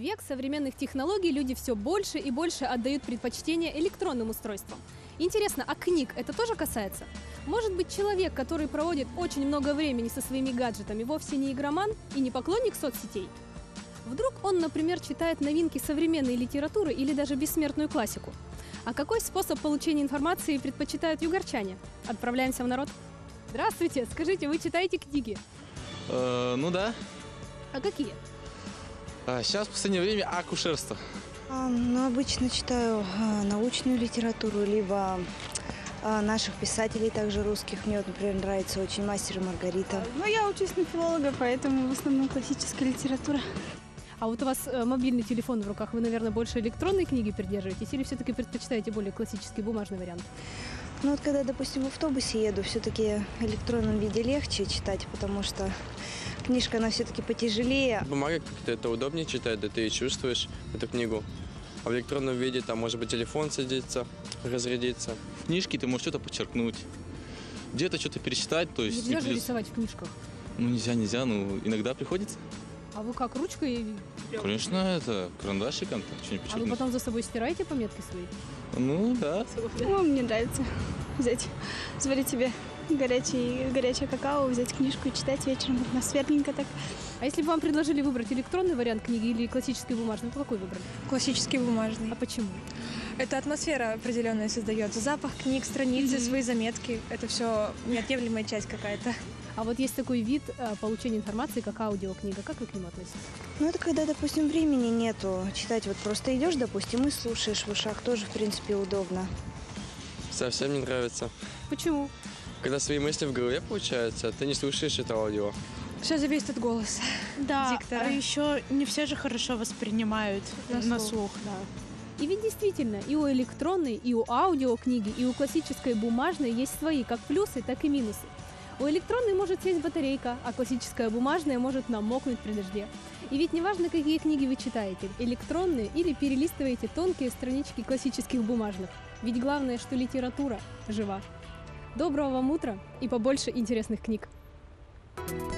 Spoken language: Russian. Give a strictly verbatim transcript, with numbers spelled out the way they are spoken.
век современных технологий люди все больше и больше отдают предпочтение электронным устройствам. Интересно, а книг это тоже касается? Может быть, человек, который проводит очень много времени со своими гаджетами, вовсе не игроман и не поклонник соцсетей? Вдруг он, например, читает новинки современной литературы или даже бессмертную классику? А какой способ получения информации предпочитают югорчане? Отправляемся в народ. Здравствуйте, скажите, вы читаете книги? Э, ну да. А какие? А сейчас в последнее время акушерство. А, ну, обычно читаю а, научную литературу, либо а, наших писателей, также русских. Мне, вот, например, нравится очень «Мастер и Маргарита». Ну, я учусь на филолога, поэтому в основном классическая литература. А вот у вас э, мобильный телефон в руках, вы, наверное, больше электронной книги придерживаетесь или все-таки предпочитаете более классический бумажный вариант? Ну, вот когда, допустим, в автобусе еду, все-таки в электронном виде легче читать, потому что книжка, она все-таки потяжелее. Бумага как-то это удобнее читать, да ты и чувствуешь эту книгу. А в электронном виде там может быть телефон садится, разрядится. В книжке ты можешь что-то подчеркнуть, где-то что-то пересчитать. То есть Нельзя же плюс- рисовать в книжках. Ну нельзя, нельзя, ну иногда приходится. А вы как, ручкой? Конечно, это карандашиком, так что-нибудь А вы подчеркнуть. потом за собой стираете пометки свои? Ну да. Ну, мне нравится взять, сварить себе горячий, горячее какао, взять книжку и читать вечером. Атмосферненько так. А если бы вам предложили выбрать электронный вариант книги или классический бумажный, то какой выбрали? Классический бумажный. А почему? Это атмосфера определенная создается. Запах книг, страницы, Мгм. свои заметки. Это все неотъемлемая часть какая-то. А вот есть такой вид э, получения информации, как аудиокнига. Как вы к нему относитесь? Ну, это когда, допустим, времени нету читать. Вот просто идешь, допустим, и слушаешь в ушах. Тоже, в принципе, удобно. Совсем не нравится. Почему? Когда свои мысли в голове, получается, ты не слушаешь это аудио. Все зависит от голоса. Да, диктора. а еще не все же хорошо воспринимают на, слух. Да. И ведь действительно, и у электронной, и у аудиокниги, и у классической бумажной есть свои как плюсы, так и минусы. У электронной может сесть батарейка, а классическая бумажная может намокнуть при дожде. И ведь неважно, какие книги вы читаете, электронные или перелистываете тонкие странички классических бумажных. Ведь главное, что литература жива. Доброго вам утра и побольше интересных книг!